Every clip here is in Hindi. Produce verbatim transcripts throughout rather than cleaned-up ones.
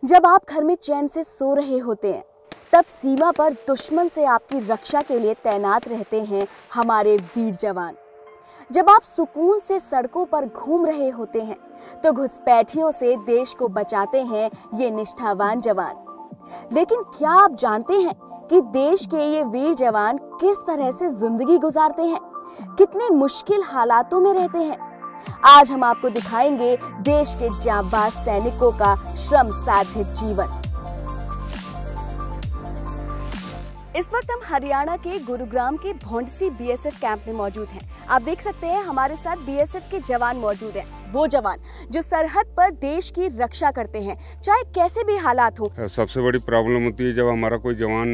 जब आप घर में चैन से सो रहे होते हैं, तब सीमा पर दुश्मन से आपकी रक्षा के लिए तैनात रहते हैं हमारे वीर जवान। जब आप सुकून से सड़कों पर घूम रहे होते हैं, तो घुसपैठियों से देश को बचाते हैं ये निष्ठावान जवान। लेकिन क्या आप जानते हैं कि देश के ये वीर जवान किस तरह से जिंदगी गुजारते हैं, कितने मुश्किल हालातों में रहते हैं? आज हम आपको दिखाएंगे देश के जांबाज सैनिकों का श्रम साध्य जीवन। इस वक्त हम हरियाणा के गुरुग्राम के Bhondsi B S F camp में मौजूद हैं। आप देख सकते हैं हमारे साथ बी एस एफ के जवान मौजूद हैं, वो जवान जो सरहद पर देश की रक्षा करते हैं, चाहे कैसे भी हालात हो। सबसे बड़ी प्रॉब्लम होती है जब हमारा कोई जवान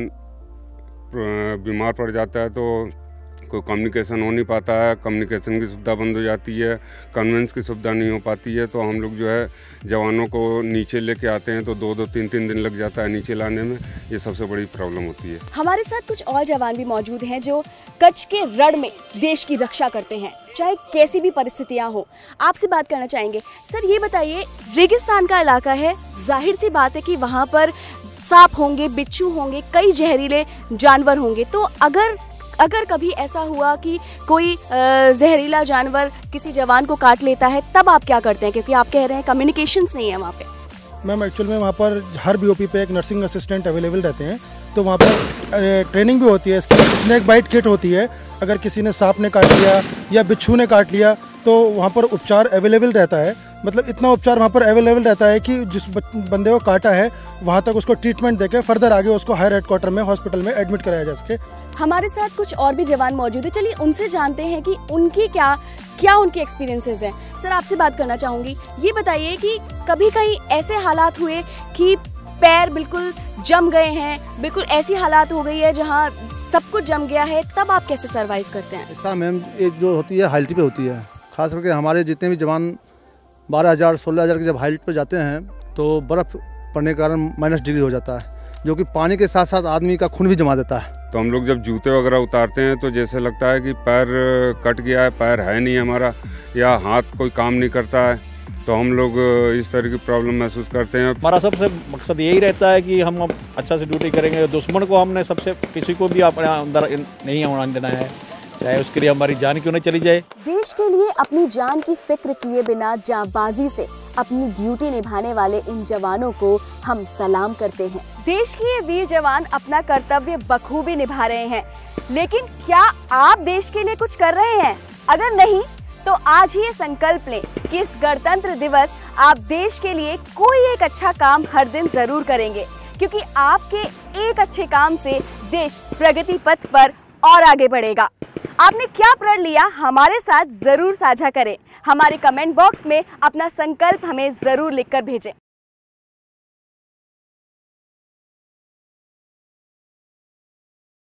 बीमार पड़ जाता है तो कोई कम्युनिकेशन हो नहीं पाता है, कम्युनिकेशन की सुविधा बंद हो जाती है, कन्वेंस की सुविधा नहीं हो पाती है, तो हम लोग जो है जवानों को नीचे लेके आते हैं तो दो दो तीन तीन दिन लग जाता है नीचे लाने में। ये सबसे बड़ी प्रॉब्लम होती है। हमारे साथ कुछ और जवान भी मौजूद हैं जो कच्छ के रण में देश की रक्षा करते हैं, चाहे कैसी भी परिस्थितियां हो। आपसे बात करना चाहेंगे। सर ये बताइए, रेगिस्तान का इलाका है, जाहिर सी बात है कि वहाँ पर सांप होंगे, बिच्छू होंगे, कई जहरीले जानवर होंगे, तो अगर अगर कभी ऐसा हुआ कि कोई जहरीला जानवर किसी जवान को काट लेता है, तब आप क्या करते हैं? क्योंकि आप कह रहे हैं कम्युनिकेशंस नहीं है वहाँ पे। मैम एक्चुअल में वहाँ पर हर बी ओ पी पे एक नर्सिंग असिस्टेंट अवेलेबल रहते हैं, तो वहाँ पर ट्रेनिंग भी होती है। इसकी स्नैक बाइट किट होती है, अगर किसी ने सांप ने काट लिया या बिच्छू ने काट लिया तो वहाँ पर उपचार अवेलेबल रहता है। मतलब इतना उपचार वहाँ पर अवेलेबल रहता है कि जिस बंदे को काटा है वहाँ तक उसको ट्रीटमेंट देके फर्दर आगे उसको हायर हेडक्वार्टर में हॉस्पिटल में एडमिट कराया जा सके। हमारे साथ कुछ और भी जवान मौजूद है, चलिए उनसे जानते हैं कि उनकी क्या क्या उनके एक्सपीरियंसेस हैं। सर आपसे बात करना चाहूँगी, ये बताइए कि कभी कहीं ऐसे हालात हुए कि पैर बिल्कुल जम गए हैं, बिल्कुल ऐसी हालात हो गई है जहाँ सब कुछ जम गया है, तब आप कैसे सर्वाइव करते हैं? ऐसा मैम ये जो होती है हाइट पे होती है, खास करके हमारे जितने भी जवान बारह हज़ार सोलह हज़ार के जब हाइट पर जाते हैं तो बर्फ़ पड़ने के कारण माइनस डिग्री हो जाता है, जो कि पानी के साथ साथ आदमी का खून भी जमा देता है। तो हम लोग जब जूते वगैरह उतारते हैं तो जैसे लगता है कि पैर कट गया है, पैर है नहीं हमारा, या हाथ कोई काम नहीं करता है, तो हम लोग इस तरह की प्रॉब्लम महसूस करते हैं। हमारा सबसे मकसद यही रहता है कि हम अच्छा से ड्यूटी करेंगे। दुश्मन को हमने सबसे किसी को भी अपने अंदर नहीं आने देना है, चाहे उसके लिए हमारी जान क्यों नहीं चली जाए। देश के लिए अपनी जान की फिक्र किए बिना जांबाजी से अपनी ड्यूटी निभाने वाले इन जवानों को हम सलाम करते हैं। देश के ये वीर जवान अपना कर्तव्य बखूबी निभा रहे हैं, लेकिन क्या आप देश के लिए कुछ कर रहे हैं? अगर नहीं तो आज ही ये संकल्प लें कि इस गणतंत्र दिवस आप देश के लिए कोई एक अच्छा काम हर दिन जरूर करेंगे, क्योंकि आपके एक अच्छे काम से देश प्रगति पथ पर और आगे बढ़ेगा। आपने क्या प्रण लिया हमारे साथ जरूर साझा करें। हमारे कमेंट बॉक्स में अपना संकल्प हमें जरूर लिखकर भेजें।